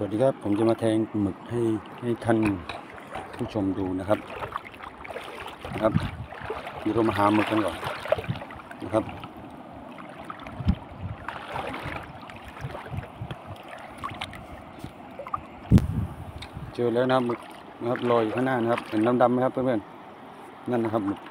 วัสดีครับผมจะมาแทงหมึกให้ท่านผู้ชมดูนะครับเดี๋ยวเรามาหาหมึกกันก่อนนะครับเจอแล้วนะหมึกนะครับลอยอยู่ข้างหน้านะครับเห็นดำๆไหมครับเพื่อนๆนั่นนะครับหมึก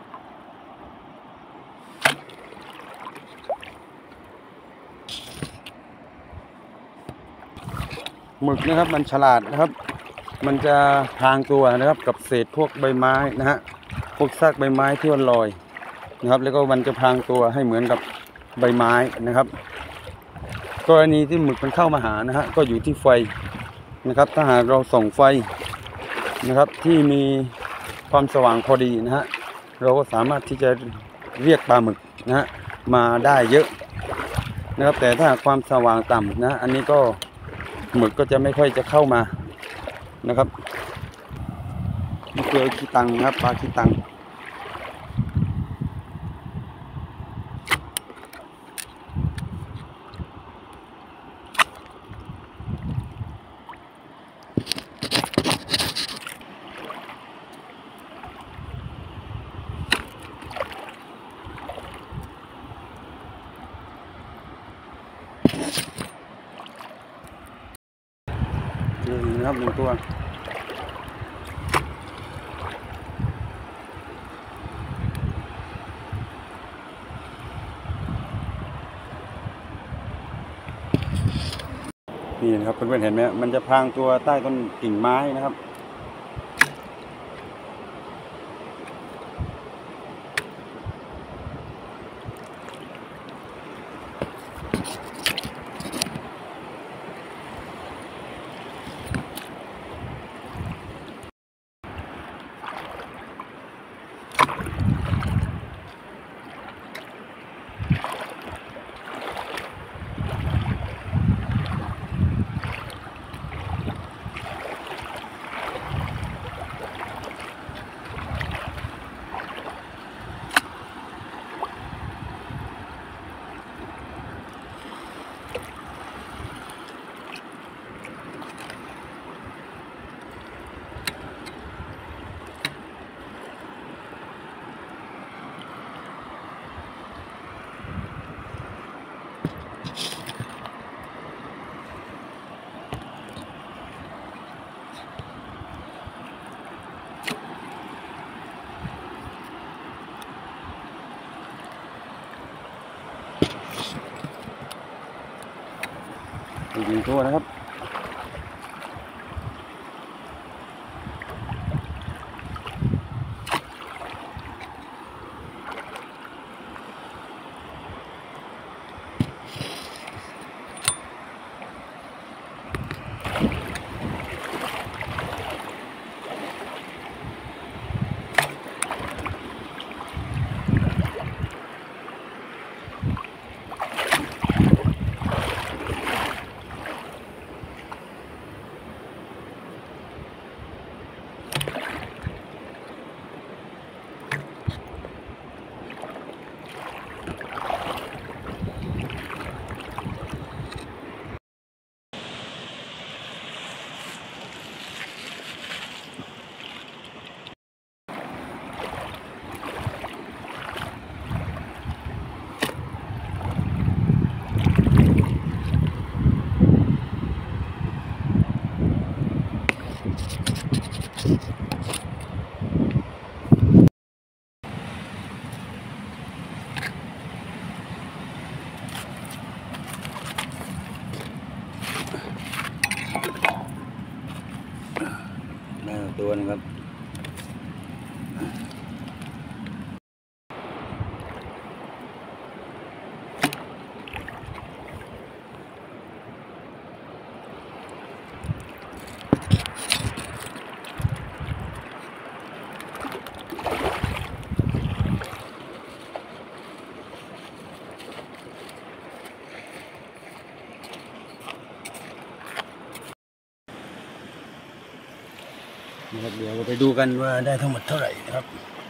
นะครับมันฉลาดนะครับมันจะพรางตัวนะครับกับเศษพวกใบไม้นะฮะพวกซากใบไม้ที่มันลอยนะครับแล้วก็มันจะพรางตัวให้เหมือนกับใบไม้นะครับกรณีที่หมึกมันเข้ามาหานะฮะก็อยู่ที่ไฟนะครับถ้าหากเราส่องไฟนะครับที่มีความสว่างพอดีนะฮะเราก็สามารถที่จะเรียกปลาหมึกนะฮะมาได้เยอะนะครับแต่ถ้าความสว่างต่ำนะอันนี้ก็หมึกก็จะไม่ค่อยจะเข้ามานะครับนี่คือขี้ตังนะครับปลาขี้ตังนี่นะครับ1 ตัวนี่นะครับเพื่อนๆเห็นไหมมันจะพรางตัวใต้ต้นกิ่งไม้นะครับอีก1 ตัวนะครับตัวนึงครับเดี๋ยวเราไปดูกันว่าได้ทั้งหมดเท่าไหร่นะครับ